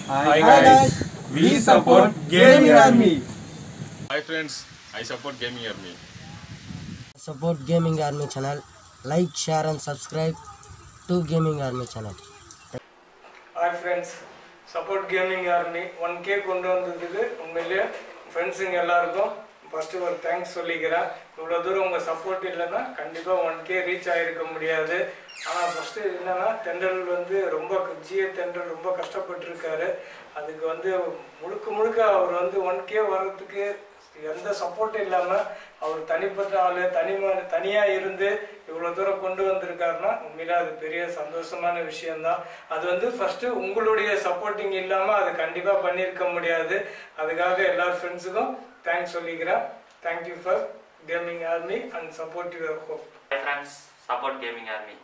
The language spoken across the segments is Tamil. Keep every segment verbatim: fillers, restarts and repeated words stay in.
Hi guys, we support Gaming Army. Hi friends, I support Gaming Army. Support Gaming Army channel. Like, share and subscribe to Gaming Army channel. Hi friends, support Gaming Army. one K கொண்டு வந்ததுக்கு உண்மையிலேயே ஃப்ரெண்ட்ஸுங்க எல்லாருக்கும் ஃபர்ஸ்ட் ஒரு தேங்க்ஸ் சொல்லிக்கிறேன். இவ்வளோ தூரம் உங்கள் சப்போர்ட் இல்லைன்னா கண்டிப்பாக ஒன் கே ரீச் ஆகிருக்க முடியாது. ஆனால் ஃபஸ்ட்டு என்னென்னா தென்றல் வந்து ரொம்ப ஜிஏ தென்றல் ரொம்ப கஷ்டப்பட்டுருக்காரு. அதுக்கு வந்து முழுக்க முழுக்க அவர் வந்து ஒன் கே வர்றதுக்கு எந்த சப்போர்ட்டும் இல்லாமல் அவர் தனிப்பட்ட ஆள் தனிம தனியாக இருந்து இவ்வளோ தூரம் கொண்டு வந்திருக்காருன்னா உண்மையிலே அது பெரிய சந்தோஷமான விஷயந்தான். அது வந்து ஃபஸ்ட்டு உங்களுடைய சப்போர்ட்டிங் இல்லாமல் அது கண்டிப்பாக பண்ணியிருக்க முடியாது. அதுக்காக எல்லா ஃப்ரெண்ட்ஸுக்கும் தேங்க்ஸ் சொல்லிக்கிறேன். Thank you for Gaming Army and support your hope. Hi friends, support Gaming Army.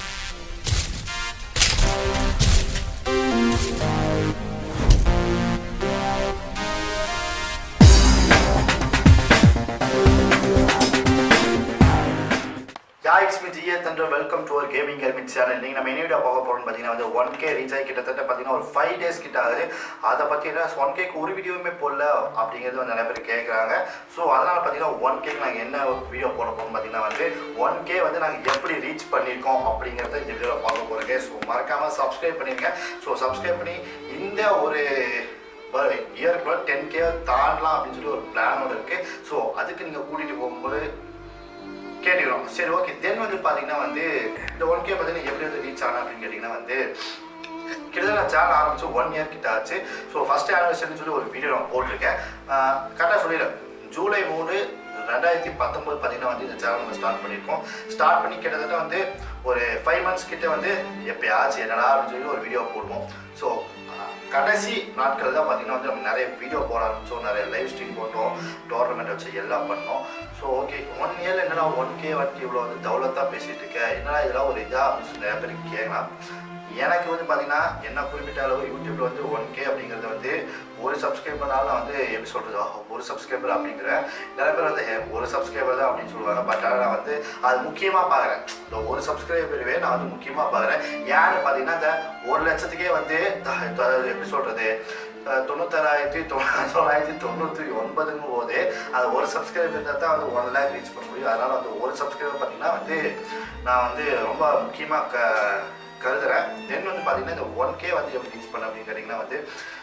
Yeah, it's me G A Thandra. Welcome to our Gaming Army channel. நீங்க நம்ம என்ன வீடியோ பார்க்க போறோம்னு பாத்தீங்கன்னா வந்து one K ரீச் ஆகி கிட்டத்தட்ட பாத்தீங்கன்னா ஒரு five days கிட்ட ஆகுது. அத பத்தினா one K க்கு ஒரு வீடியோவுமே போடல அப்படிங்கிறது வந்து நிறைய பேர் கேக்குறாங்க. சோ அதனால பாத்தீங்கன்னா one K க்கு நாங்க என்ன வீடியோ போட போறோம் பாத்தீங்கன்னா வந்து one K வந்து நாங்க எப்படி ரீச் பண்ணிருக்கோம் அப்படிங்கறத இந்த வீடியோல பார்க்க போறோம். சோ மறக்காம Subscribe பண்ணிருங்க. சோ Subscribe பண்ணி இந்த ஒரு இயர்க்குள்ள ten K தாண்டலாம் அப்படின்னு சொல்லி ஒரு பிளானோட இருக்கு. சோ அதுக்கு நீங்க கூட்டிட்டு போகும்போது கேட்டுக்கிறோம். சரி, ஓகே. தென் வந்து பார்த்தீங்கன்னா வந்து இந்த ஒன் கே பார்த்தீங்கன்னா எப்படி வந்து ரீச் ஆனா அப்படின்னு கேட்டிங்கன்னா வந்து கிட்டத்தட்ட நான் சேனல் ஆரம்பிச்சு ஒன் இயர் கிட்ட ஆச்சு. ஸோ ஃபர்ஸ்ட் ஆனிவர்சரின்னு சொல்லி ஒரு வீடியோ நான் போட்டிருக்கேன். கரெக்டாக சொல்லிடுறேன், ஜூலை மூணு ரெண்டாயிரத்தி பத்தொம்போது பார்த்தீங்கன்னா வந்து இந்த சேனல் நம்ம ஸ்டார்ட் பண்ணியிருக்கோம். ஸ்டார்ட் பண்ணி கிட்டத்தட்ட வந்து ஒரு ஃபைவ் மந்த்ஸ் கிட்ட வந்து எப்பயாச்சும் என்னடா அப்படின்னு சொல்லி ஒரு வீடியோ போடுவோம். ஸோ கடைசி நாட்கள் தான் பார்த்தீங்கன்னா வந்து நம்ம நிறைய வீடியோ போட ஆரம்பித்தோம், நிறைய லைவ் ஸ்ட்ரீம் போட்டோம், டோர்னமெண்ட் வச்சு எல்லாம் பண்ணோம். ஸோ ஓகே, ஒன் இயரில் என்னடா ஒன் கே வந்துட்டு இவ்வளோ வந்து தௌலத்தாக பேசிகிட்டு இருக்கேன், என்னடா இதெல்லாம் ஒரு இதாக அப்படின்னு சொல்லி நிறைய பேருக்கு கேட்கலாம். எனக்கு வந்து பார்த்தீங்கன்னா என்ன குறிப்பிட்ட அளவு யூடியூப்ல வந்து ஒன் கே அப்படிங்கிறது வந்து ஒரு சப்ஸ்கிரைபர்னால வந்து எப்படி சொல்கிறது, ஒரு சப்ஸ்கிரைபர் அப்படிங்கிற நிறைய பேர் வந்து ஒரு சப்ஸ்கிரைபர் தான் அப்படின்னு சொல்லுவாங்க. பட் ஆனால் நான் வந்து அது முக்கியமாக பார்க்குறேன். இந்த ஒரு சப்ஸ்கிரைபர்வே நான் வந்து முக்கியமாக பார்க்குறேன். ஏன்னு பார்த்தீங்கன்னா இந்த ஒரு லட்சத்துக்கே வந்து எப்படி சொல்கிறது தொண்ணூத்தாறாயிரத்தி தொள்ளாயிரத்தி தொண்ணூற்றி ஒன்பதுங்கும் போது அது ஒரு சப்ஸ்கிரைபர் இருந்தால் தான் வந்து ஒன் லேக் ரீச் பண்ண முடியும். அதனால் வந்து ஒரு சப்ஸ்கிரைபர் பார்த்தீங்கன்னா வந்து நான் வந்து ரொம்ப முக்கியமாக க கருதுறேன். தென் வந்து பார்த்தீங்கன்னா இந்த ஒன் கே வந்து எப்படி ரீச் பண்ண அப்படின்னு கேட்டிங்கன்னா வந்து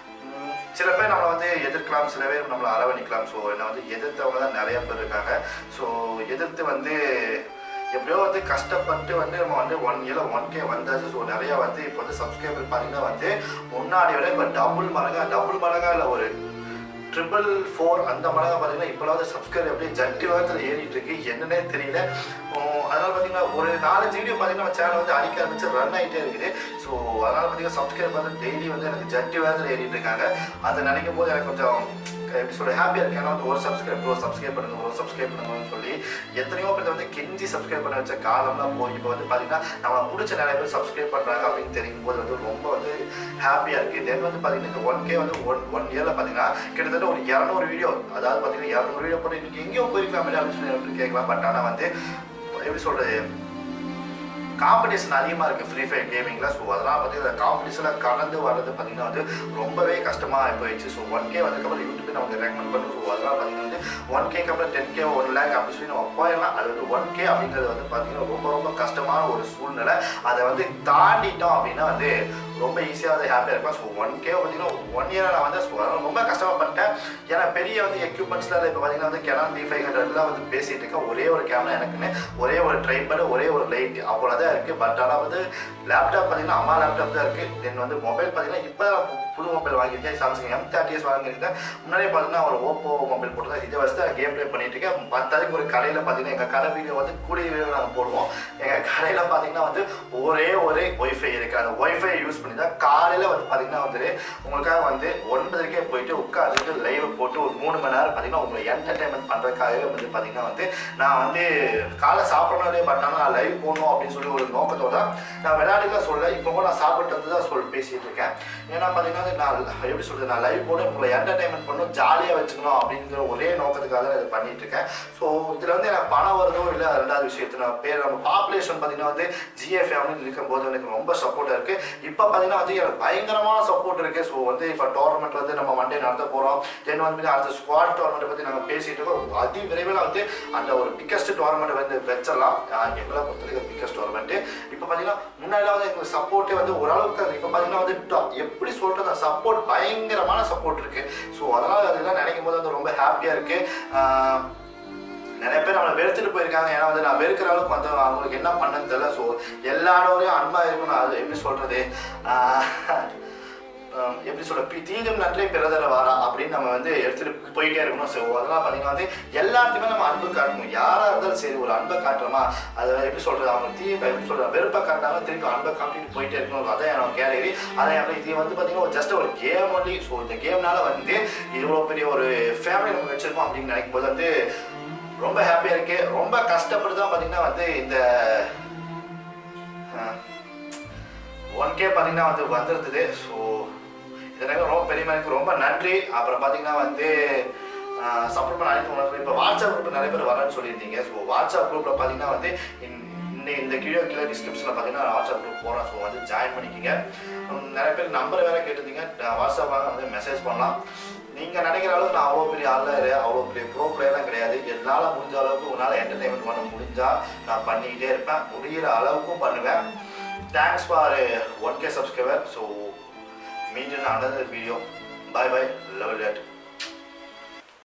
சில பேர் நம்மளை வந்து எதிர்க்கலாம், சில பேர் நம்மளை அரவணிக்கலாம். ஸோ என்னை வந்து எதிர்த்தவங்க தான் நிறைய பேர் இருக்காங்க. ஸோ எதிர்த்து வந்து எப்படியோ வந்து கஷ்டப்பட்டு வந்து நம்ம வந்து ஒன் இயரில் ஒன் கே வந்தாச்சு. ஸோ நிறையா வந்து இப்போ வந்து சப்ஸ்கிரைபர் பார்த்தீங்கன்னா வந்து முன்னாடி விட இப்போ டபுள் மடங்கா டபுள் மடங்கா இல்லை ஒரு ட்ரிபிள் ஃபோர் அந்த மடங்காக பார்த்தீங்கன்னா இப்போலாம் வந்து சப்ஸ்கிரைபர் எப்படி ஜட்டி வேகத்தில் ஏறிட்டு இருக்கு என்னன்னே தெரியல. அதனால் பார்த்தீங்கன்னா ஒரு நாலஞ்சு வீடியோ பார்த்தீங்கன்னா நம்ம சேனல் வந்து அடிக்க ஆரம்பிச்சு ரன் ஆகிட்டே இருக்குது. ஸோ அதனால் பார்த்தீங்கன்னா சப்ஸ்கிரைபர் வந்து டெய்லி வந்து எனக்கு ஜட்டி வேகத்தில் ஏறிட்டு இருக்காங்க. அதை நினைக்கும் போது எனக்கு கொஞ்சம் எப்படி சொல்ல ஹாப்பியாக இருக்கு. ஏன்னா வந்து ஒரு சப்ஸ்கிரைப் ஒரு சப்ஸ்கிரைப் பண்ணுங்க ஒரு சப்ஸ்கிரைப் பண்ணுங்கன்னு சொல்லி எத்தனையோ பேர் வந்து கெஞ்சி சப்ஸ்கிரைப் பண்ண வச்ச காலம்லாம் போய் இப்போ வந்து பார்த்தீங்கன்னா நம்ம பிடிச்ச நிறைய பேர் சப்ஸ்கிரைப் பண்ணுறாங்க அப்படின்னு தெரியும் போது வந்து ரொம்ப வந்து ஹாப்பியாக இருக்குது. தென் வந்து பார்த்தீங்கன்னா இந்த ஒன் கே வந்து ஒன் ஒன் இயரில் பார்த்தீங்கன்னா கிட்டத்தட்ட ஒரு இரநூறு வீடியோ, அதாவது பார்த்தீங்கன்னா இரநூறு வீடியோ போட்டு இன்னைக்கு எங்கேயோ போயிருக்கலாம் அப்படின்னு சொல்லி கேட்கலாம். பட் ஆனால் வந்து எப்படி சொல்கிறது காம்படிஷன் அதிகமாக இருக்குது ஃப்ரீ ஃபயர் கேமிங்கில். ஸோ அதெல்லாம் பார்த்தீங்கன்னா காம்படிஷனில் கலந்து வர்றது பார்த்தீங்கன்னா வந்து ரொம்பவே கஷ்டமாக போயிடுச்சு. ஸோ ஒன் கே வந்ததுக்கப்புறம் யூடியூப் நமக்கு ரெக்கமெண்ட் பண்ணும். ஸோ அதெல்லாம் பார்த்தீங்கன்னா வந்து ஒன் கேக்கு அப்புறம் டென் கே ஒன் லேக் அப்படின்னு சொல்லி நம்ம போயிடலாம். அது வந்து ஒன் கே அப்படிங்கிறது வந்து பார்த்தீங்கன்னா ரொம்ப ரொம்ப கஷ்டமான ஒரு சூழ்நிலை. அதை வந்து தாண்டிட்டோம் அப்படின்னா வந்து ரொம்ப ஈஸியாக வந்து ஹாப்பியாக இருக்கும். ஸோ ஒன் கே பார்த்தீங்கன்னா ஒன் இயராக நான் வந்து ரொம்ப கஷ்டப்பட்டேன். ஏன்னா பெரிய வந்து எக்யூப்மெண்ட்ஸ்லாம் இப்போ பார்த்தீங்கன்னா வந்து கேனான் டி ஃபைவ் ஹண்ட்ரட்லாம் வந்து பேசிகிட்டு இருக்கேன். ஒரே ஒரு கேமரா எனக்குன்னு, ஒரே ஒரு ட்ரைபேட், ஒரே ஒரு லைட் அவ்வளோதான் இருக்குது. பட் ஆனால் வந்து லேப்டாப் பார்த்தீங்கன்னா அம்மா லேப்டாப் தான் இருக்குது. தென் வந்து மொபைல் பார்த்தீங்கன்னா இப்போ புது மொபைல் வாங்கியிருக்கேன், சாம்சங் எம் தேர்ட்டி எஸ் வாங்கியிருக்கேன். முன்னாடியே பார்த்தீங்கன்னா ஒரு ஓப்போ மொபைல் போட்டு தான் இதை வச்சு தான் கேம் ப்ளே பண்ணிட்டு இருக்கேன். பத்தாயிரக்கு ஒரு கடையில் பார்த்தீங்கன்னா எங்கள் கடை வீடியோ வந்து கூடிய வீடியோ நாங்கள் போடுவோம். எங்கள் கடையில் பார்த்தீங்கன்னா வந்து ஒரே ஒரே ஒய்ஃபை இருக்குது. அந்த ஒய்ஃபை யூஸ் பண்ணி தான் காலையில் வந்து பார்த்தீங்கன்னா வந்து உங்களுக்காக வந்து ஒன்பதுக்கே போயிட்டு உட்காந்துட்டு லைவ் போட்டு ஒரு மூணு மணி நேரம் பார்த்தீங்கன்னா உங்களை என்டர்டைன்மெண்ட் பண்ணுறதுக்காகவே வந்து பார்த்தீங்கன்னா வந்து நான் வந்து காலை சாப்பிடணும். பட் ஆனால் நான் லைவ் போடணும் அப்படின்னு சொல்லி ஒரு நோக்கத்தோட நான் விளையாட்டுலாம் சொல்ல இப்போ நான் சாப்பிட்டு வந்து தான் சொல்லி பேசிகிட்டு இருக்கேன். ஏன்னா பார்த்தீங்கன்னா நான் எப்படி சொல்கிறது, நான் லைவ் போட்டு உங்களை என்டர்டைன்மெண்ட் பண்ணணும், ஜாலியாக வச்சுக்கணும் அப்படிங்கிற ஒரே நோக்கத்துக்காக தான் இதை பண்ணிட்டு இருக்கேன். ஸோ இதில் வந்து எனக்கு பணம் வருதோ இல்லை ரெண்டாவது விஷயத்து நான் பேர் நம்ம பாப்புலேஷன் பார்த்தீங்கன்னா வந்து ஜிஏ ஃபேமிலி இருக்கும்போது எனக்கு ரொம்ப சப்போர்ட்டாக இருக்குது. இப்போ பார்த்தீங்கன்னா வந்து பயங்கரமான சப்போர்ட் இருக்குது. ஸோ வந்து இப்போ டோர்னமெண்ட் வந்து நம்ம மண்டே நடத்த போகிறோம். தென் வந்து அடுத்த ஸ்குவாட் டோர்னமெண்ட்டை பற்றி நாங்கள் பேசிகிட்டு இருக்கோம். அதி விரைவில் வந்து அந்த ஒரு பிக்கஸ்ட் டோர்னமெண்ட் வந்து வச்சிடலாம். எங்களை பொறுத்தவரைக்கும் பிக்கஸ்ட் டோர்னமெண்ட்டு இப்போ பார்த்தீங்கன்னா முன்னாடிலாம் வந்து எங்களுக்கு சப்போர்ட்டே வந்து ஓரளவுக்கு இப்போ பார்த்தீங்கன்னா வந்து எப்படி சொல்கிறது அந்த சப்போர்ட் பயங்கரமான சப்போர்ட் இருக்குது. ஸோ அதனால் அதெல்லாம் நினைக்கும் போது வந்து ரொம்ப ஹாப்பியாக இருக்குது. நிறைய பேர் நம்மளை வெறுத்துட்டு போயிருக்காங்க. ஏன்னா வந்து நான் வெறுக்கிற அளவுக்கு வந்து அவங்களுக்கு என்ன பண்ணன்னு தெரியல. ஸோ எல்லாரோடையும் அன்பாக இருக்கணும். அது எப்படி சொல்கிறது எப்படி சொல்ற தீங்கும் நன்றியும் பிறதர வாரா அப்படின்னு நம்ம வந்து எடுத்துகிட்டு போயிட்டே இருக்கணும். ஸோ அதெல்லாம் பார்த்தீங்கன்னா வந்து எல்லாத்துக்குமே நம்ம அன்பு காட்டணும். யாராக இருந்தாலும் சரி ஒரு அன்பை காட்டுறோமா அதை எப்படி சொல்கிறது அவங்க தீ எப்படி சொல்கிற வெறுப்பை காட்டாங்க திருப்பி அன்பை காட்டிட்டு போயிட்டே இருக்கணும். அதான் என்னோட கேட்டகரி. அதை அப்படி இது வந்து பார்த்தீங்கன்னா ஜஸ்ட் ஒரு கேம் ஒன்லி. ஸோ இந்த கேம்னால வந்து இவ்வளோ பெரிய ஒரு ஃபேமிலி நம்ம வச்சுருக்கோம் அப்படின்னு நினைக்கும் போது வந்து ரொம்ப ஹாப்பியாக இருக்கு. ரொம்ப கஷ்டப்பட்டு தான் பார்த்தீங்கன்னா வந்து இந்த ஒன் கே பார்த்தீங்கன்னா வந்து வந்துருந்தது. ஸோ இதனால ரொம்ப பெரிய எனக்கு ரொம்ப நன்றி. அப்புறம் பார்த்தீங்கன்னா வந்து சப்போர்ட் பண்ண அனைத்து உணர்வு இப்போ வாட்ஸ்அப் குரூப்பில் நிறைய பேர் வரேன்னு சொல்லியிருந்தீங்க. ஸோ வாட்ஸ்அப் குரூப்பில் பார்த்தீங்கன்னா வந்து இந்த இந்த கீழே கீழே டிஸ்கிரிப்ஷனில் பார்த்தீங்கன்னா வாட்ஸ்அப் குரூப் போகிறோம். ஸோ வந்து ஜாயின் பண்ணிக்கிங்க. நிறைய பேர் நம்பர் வேறு கேட்டிருந்தீங்க. வாட்ஸ்அப்பாக வந்து மெசேஜ் பண்ணலாம். நீங்கள் நினைக்கிற அளவுக்கு நான் அவ்வளோ பெரிய ஆள் அவ்வளோ பெரிய ப்ரோ பிளேயர்லாம் கிடையாது. என்னால் முடிஞ்ச அளவுக்கு உன்னால் என்டர்டைன்மெண்ட் பண்ண முடிஞ்சால் நான் பண்ணிக்கிட்டே இருப்பேன். முடிகிற அளவுக்கும் பண்ணுவேன். Thanks for one K subscriber. So meet in another video. Bye bye. Love that.